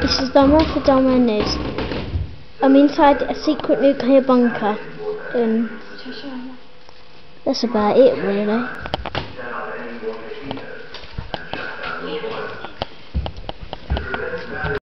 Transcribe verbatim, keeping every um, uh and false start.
This is Doma for Doma News. I'm inside a secret nuclear bunker, and that's about it really.